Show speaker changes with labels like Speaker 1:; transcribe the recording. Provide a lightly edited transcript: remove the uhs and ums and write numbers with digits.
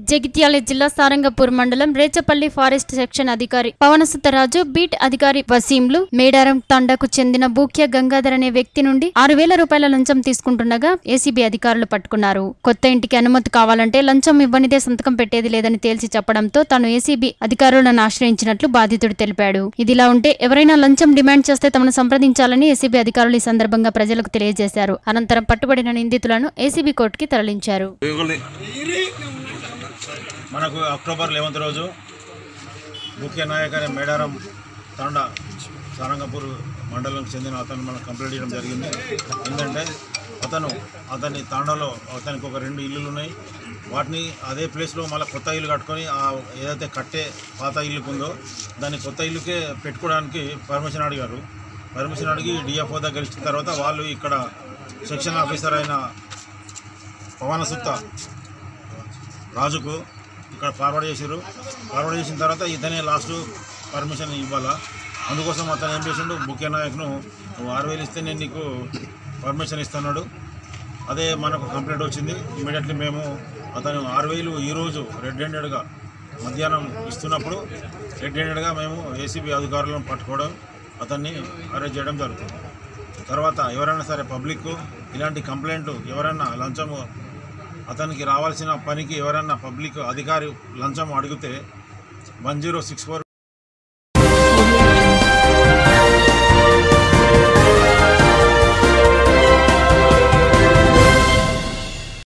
Speaker 1: జగిత్యాల జిల్లా సారంగపూర్ మండలం Rechapalli forest section అధికారి పవనసుతరాజు, బీట్ అధికారి వసీంలు మేడారం తండాకు చెందిన బూక్య గంగాధర్ అనే వ్యక్తి నుండి 6,000 రూపాయల లంచం తీసుకుంటుండగా ఏసీబీ అధికారులు పట్టుకున్నారు. కొత్త ఇంటికి అనుమతి కావాలంటే లంచం ఇవ్వనిదే సంతకం పెట్టేది లేదని తేల్చి చెప్పడంతో తాను ఏసీబీ అధికారులను ఆశ్రయించినట్లు బాధితుడు తెలిపాడు. ఇదిలా ఉంటే ఎవరైనా లంచం డిమాండ్ చేస్తే తమను సంప్రదించాలని ఏసీబీ అధికారులు ఈ సందర్భంగా ప్రజలకు తెలియజేశారు. అనంతరం పట్టుబడిన నిందితులను ఏసీబీ కోర్టుకి తరలించారు.
Speaker 2: మనకు అక్టోబర్ 11 రోజు ముఖ్య నాయక్ అనే మేడారం తాండా సారంగపూర్ మండలంకి చెందిన అతను మనకు కంప్లైంట్ చేయడం జరిగింది. ఏంటంటే అతని తాండాలో అతనికి ఒక 2 ఇల్లులు ఉన్నాయి. వాటిని అదే ప్లేస్లో మళ్ళీ కొత్త ఇల్లు కట్టుకొని ఏదైతే కట్టే పాత ఇల్లుకు ఉందో దాన్ని కొత్త ఇల్లుకే పెట్టుకోవడానికి పర్మిషన్ అడిగారు. పర్మిషన్ అడిగి డిఎఫ్ఓ దగ్గర ఇచ్చిన తర్వాత వాళ్ళు ఇక్కడ సెక్షన్ ఆఫీసర్ అయిన పవనసుత్త రాజుకు ఇక్కడ ఫార్వర్డ్ చేశారు. ఫార్వర్డ్ చేసిన తర్వాత ఇతనే లాస్ట్ పర్మిషన్ ఇవ్వాలా. అందుకోసం అతను ఏం చేసిండు, ముఖ్య నాయకును 6,000 ఇస్తే నేను నీకు పర్మిషన్ ఇస్తున్నాడు. అదే మనకు కంప్లైంట్ వచ్చింది. ఇమీడియట్లీ మేము అతను 6,000 ఈరోజు రెడ్ హ్యాండెడ్గా మధ్యాహ్నం ఇస్తున్నప్పుడు రెడ్ హ్యాండెడ్గా మేము ఏసీబీ అధికారులను పట్టుకోవడం, అతన్ని అరెస్ట్ చేయడం జరుగుతుంది. తర్వాత ఎవరైనా సరే పబ్లిక్ ఇలాంటి కంప్లైంట్ ఎవరైనా లంచము అతనికి రావాల్సిన పనికి ఎవరన్నా పబ్లిక్ అధికారి లంచం అడిగితే 1064